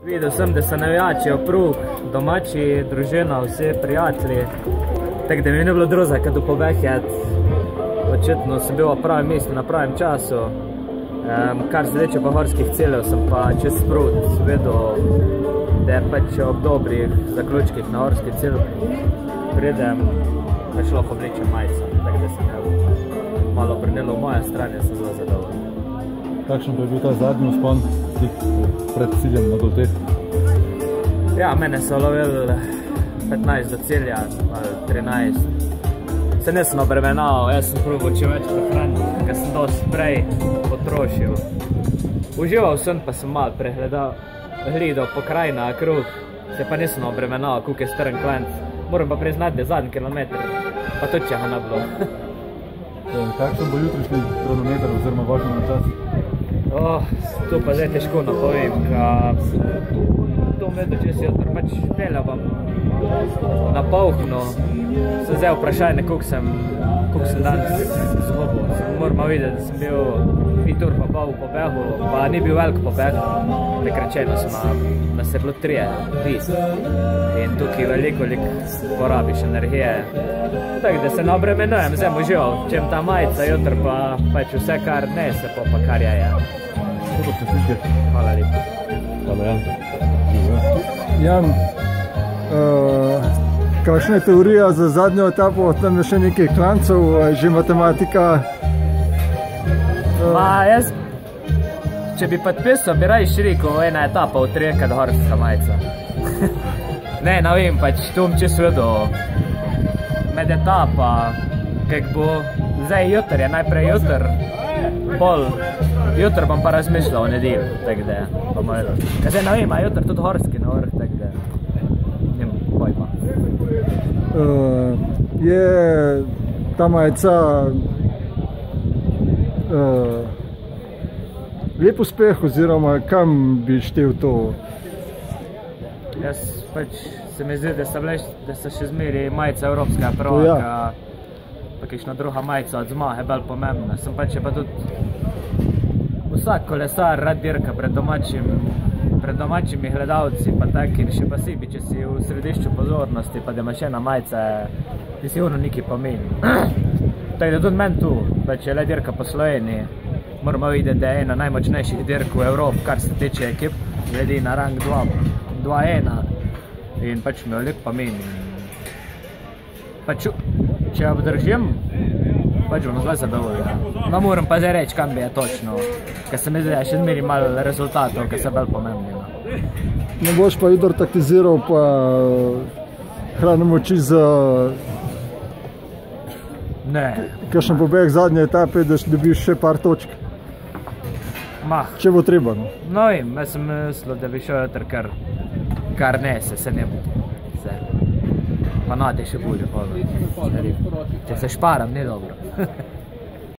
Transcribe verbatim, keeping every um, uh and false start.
Videl sem, da so navijači okrog, domači, družina, vsi prijatelji. Tako da mi ni bilo druga, kad v pobeh je. Očitno sem bil v pravem mestu na pravem času. Um, kar se tiče pohorskih ciljev, sem pa čez sprot vedel, da je pač ob dobrih zaključkih na horski cilj pridem, pač lahko vlečem majico. Tako da sem je malo prinelo v moje strani, sem zelo zadovoljen. Kakšen pa je bil ta zadnji vzpon pred ciljem na Doltet? Ja, mene so lovili petnajst do cilja, ali trinajst. Se nisem obremenal, jaz sem probal čim več prehraniti, ker sem dosti prej potrošil. Užival sem, pa sem malo pregledal, gledal pokrajina, kruh, se pa nisem obremenal, koliko je strn klanc. Moram pa priznati, da je zadnji kilometr, pa tudi če ga ne bilo. Kakšen bo jutrišnji kronometer oziroma vožnja na čas? Oh, to pa zdaj težko napovem, ker to medo, če si jutri pač peljal bom na polhno, sem zdaj vprašanje, koliko sem, koliko sem danes zhobil. Moramo videti, da sem bil vitur pa pol v pobehu, pa ni bil velik pobeh, prekrečeno smo, nas je bilo trije, vis. In tukaj veliko, veliko porabiš energije. Tako da se ne obremenujem, zdaj užival, čem ta majica, jutri pa pač vse, kar nese, pa pa kar je je. Super, čestitke. Hvala lepa. Hvala, Jan. Jan, uh, kakšna je teorija za zadnjo etapo? Tam je še nekaj klancev, že matematika. Uh. Ma, jaz, če bi podpisal, bi rajš rekel, ena etapa v trije, horska majica. Ne, ne vem, pač to bom čisto vedel. Med etapa, kak bo, zdaj jutr je, najprej jutr, pol, jutr bom pa razmišljal o nedelju, tako da bomo vedel. Zdaj ne vem, a jutr tudi horski na vrh, tako da nimam pojma. Uh, je ta majica uh, lep uspeh, oziroma kam bi štel to? Jaz pač se mi zdi, da so, bile, da so še zmeri majica evropskega prvaka, ja. Pa kakšna druga majica od zmage bolj pomembna. Sem pač je pa tudi vsak kolesar rad dirka pred domačim, pred domačimi gledalci, pa tak in še posebej, če si v središču pozornosti, pa da imaš ena majica, ti sigurno nekaj pomeni. Tako da tudi meni tu, pač je le dirka po Sloveniji, moramo videti, da je ena najmočnejših dirk v Evropi, kar se tiče ekip, glede na rang dva ena. In pač mi veliko pomeni. Pač, če obdržim, pač bom zelo zadovoljen. No, moram pa zdaj reči, kam bi je točno, ker se mi zdi, da je še zmeri malo rezultatov, ki so bolj pomembni. Ne boš pa jutri taktiziral, pa hrane moči za Ne. kakšen pobeg zadnje etape, da dobiš še par točk, Mah. če bo treba. No, No vem, jaz sem mislil, da bi šel jutri kar, kar nese, se ne bo. Se. Pa nade še bolje, če se šparam, ni dobro.